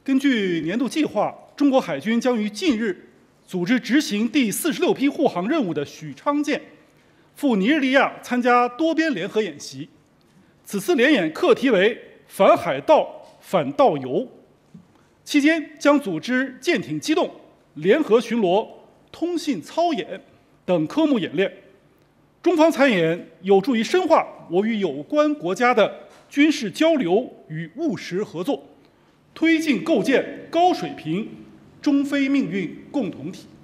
根据年度计划，中国海军将于近日组织执行第46批护航任务的许昌舰赴尼日利亚参加多边联合演习。此次联演课题为"反海盗、反盗游"，期间将组织舰艇机动、联合巡逻、通信操演等科目演练。中方参演有助于深化我与有关国家的军事交流与务实合作，推进构建高水平中非命运共同体。